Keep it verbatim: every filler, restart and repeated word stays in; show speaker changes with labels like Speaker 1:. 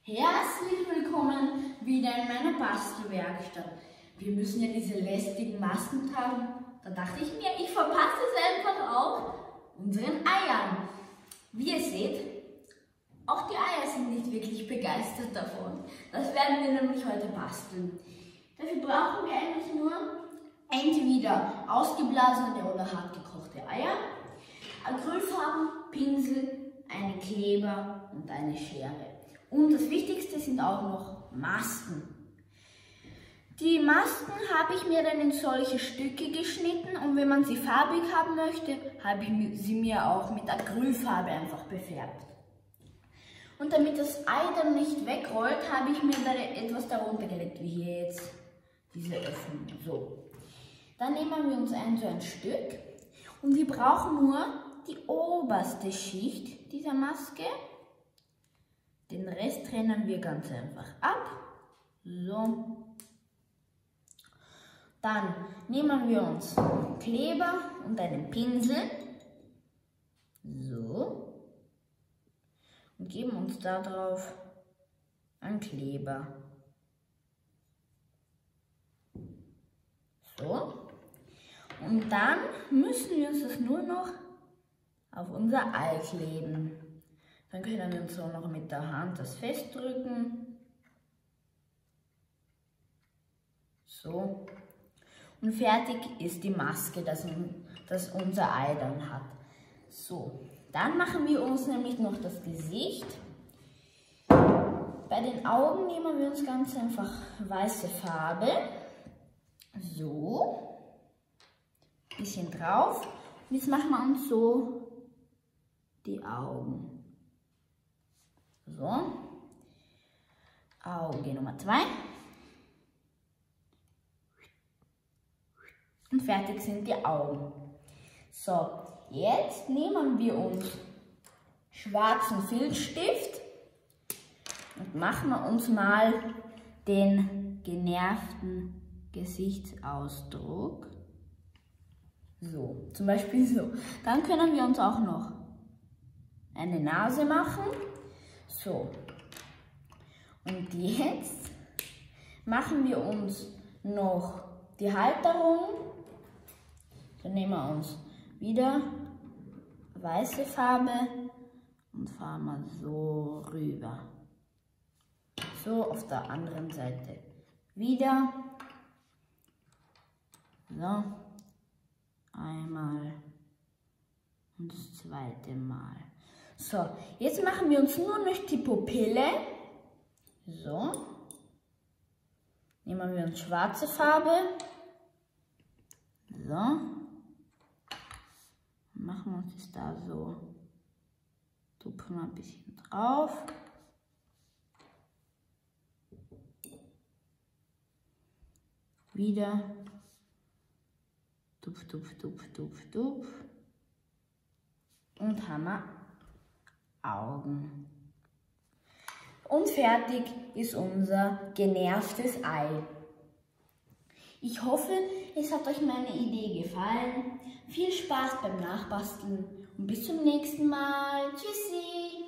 Speaker 1: Herzlich willkommen wieder in meiner Bastelwerkstatt. Wir müssen ja diese lästigen Masken tragen. Da dachte ich mir, ich verpasse es einfach auch unseren Eiern. Wie ihr seht, auch die Eier sind nicht wirklich begeistert davon. Das werden wir nämlich heute basteln. Dafür brauchen wir eigentlich nur entweder ausgeblasene oder hart gekochte Eier, Acrylfarben, Pinsel, einen Kleber und eine Schere. Und das Wichtigste sind auch noch Masken. Die Masken habe ich mir dann in solche Stücke geschnitten und wenn man sie farbig haben möchte, habe ich sie mir auch mit Acrylfarbe einfach befärbt. Und damit das Ei dann nicht wegrollt, habe ich mir da etwas darunter gelegt, wie hier jetzt diese Öffnung. So. Dann nehmen wir uns ein so ein Stück und wir brauchen nur die oberste Schicht dieser Maske. Den Rest trennen wir ganz einfach ab. So. Dann nehmen wir uns Kleber und einen Pinsel. So. Und geben uns darauf einen Kleber. So. Und dann müssen wir uns das nur noch auf unser Ei kleben. Dann können wir uns so noch mit der Hand das festdrücken. So. Und fertig ist die Maske, das, das unser Ei dann hat. So. Dann machen wir uns nämlich noch das Gesicht. Bei den Augen nehmen wir uns ganz einfach weiße Farbe. So. Bisschen drauf. Und jetzt machen wir uns so die Augen. So, Auge Nummer zwei. Und fertig sind die Augen. So, jetzt nehmen wir uns schwarzen Filzstift und machen wir uns mal den genervten Gesichtsausdruck. So, zum Beispiel so. Dann können wir uns auch noch eine Nase machen. So, und jetzt machen wir uns noch die Halterung. Dann nehmen wir uns wieder weiße Farbe und fahren wir so rüber. So, auf der anderen Seite wieder. So, einmal und das zweite Mal. So, jetzt machen wir uns nur noch die Pupille. So. Nehmen wir uns schwarze Farbe. So. Machen wir uns das da so. Tupfen wir ein bisschen drauf. Wieder. Tupf, tupf, tupf, tupf, tupf. Und haben wir Augen. Und fertig ist unser genervtes Ei. Ich hoffe, es hat euch meine Idee gefallen. Viel Spaß beim Nachbasteln und bis zum nächsten Mal. Tschüssi!